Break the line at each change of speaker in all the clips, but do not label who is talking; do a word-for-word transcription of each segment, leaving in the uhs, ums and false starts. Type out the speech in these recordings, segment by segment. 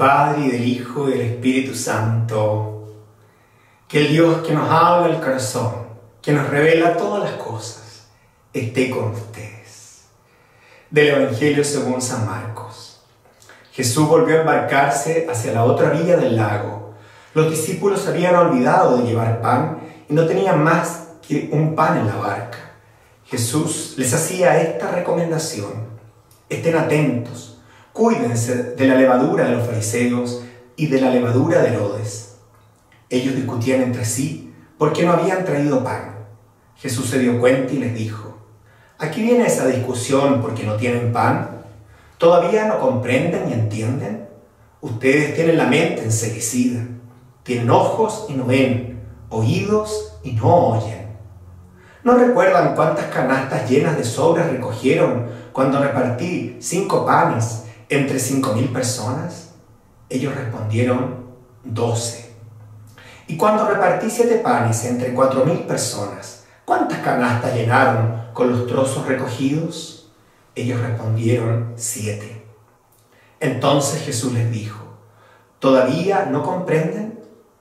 Padre, y del Hijo, y del Espíritu Santo. Que el Dios que nos habla el corazón, que nos revela todas las cosas, esté con ustedes. Del Evangelio según San Marcos. Jesús volvió a embarcarse hacia la otra orilla del lago. Los discípulos se habían olvidado de llevar pan y no tenían más que un pan en la barca. Jesús les hacía esta recomendación: estén atentos. Cuídense de la levadura de los fariseos y de la levadura de Herodes. Ellos discutían entre sí porque no habían traído pan. Jesús se dio cuenta y les dijo: ¿aquí viene esa discusión porque no tienen pan? ¿Todavía no comprenden y entienden? Ustedes tienen la mente enceguecida. Tienen ojos y no ven, oídos y no oyen. ¿No recuerdan cuántas canastas llenas de sobras recogieron cuando repartí cinco panes entre cinco mil personas? Ellos respondieron: doce. Y cuando repartí siete panes entre cuatro mil personas, ¿cuántas canastas llenaron con los trozos recogidos? Ellos respondieron: siete. Entonces Jesús les dijo: ¿todavía no comprenden?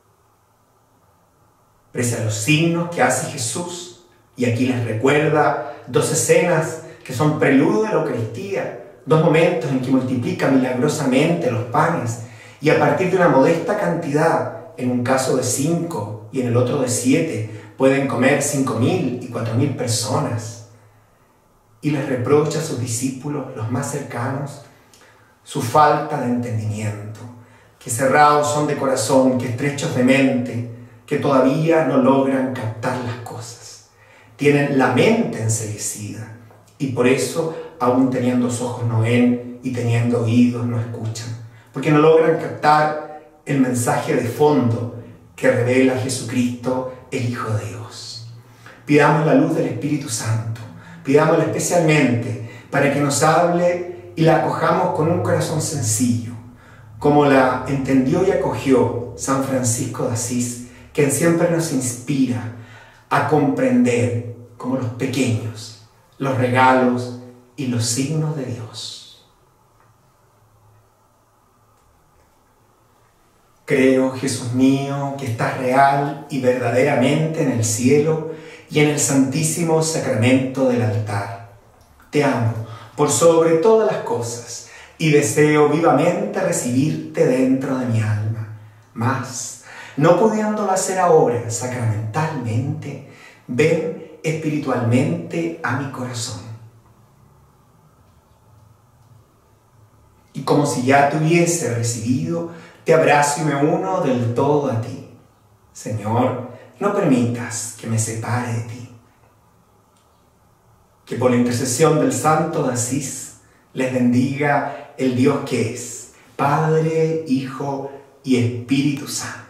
Pese a los signos que hace Jesús, y aquí les recuerda dos escenas que son preludio de la Eucaristía, dos momentos en que multiplica milagrosamente los panes y a partir de una modesta cantidad, en un caso de cinco y en el otro de siete, pueden comer cinco mil y cuatro mil personas. Y les reprocha a sus discípulos, los más cercanos, su falta de entendimiento, que cerrados son de corazón, que estrechos de mente, que todavía no logran captar las cosas. Tienen la mente enceguecida y por eso, aún teniendo ojos no ven y teniendo oídos no escuchan, porque no logran captar el mensaje de fondo que revela Jesucristo, el Hijo de Dios. Pidamos la luz del Espíritu Santo, pidámosla especialmente para que nos hable y la acojamos con un corazón sencillo, como la entendió y acogió San Francisco de Asís, quien siempre nos inspira a comprender como los pequeños los regalos y los signos de Dios. Creo, Jesús mío, que estás real y verdaderamente en el cielo y en el santísimo sacramento del altar. Te amo por sobre todas las cosas y deseo vivamente recibirte dentro de mi alma. Mas, no pudiéndolo hacer ahora sacramentalmente, ven espiritualmente a mi corazón. Y como si ya te hubiese recibido, te abrazo y me uno del todo a ti. Señor, no permitas que me separe de ti. Que por la intercesión del Santo de Asís les bendiga el Dios que es, Padre, Hijo y Espíritu Santo.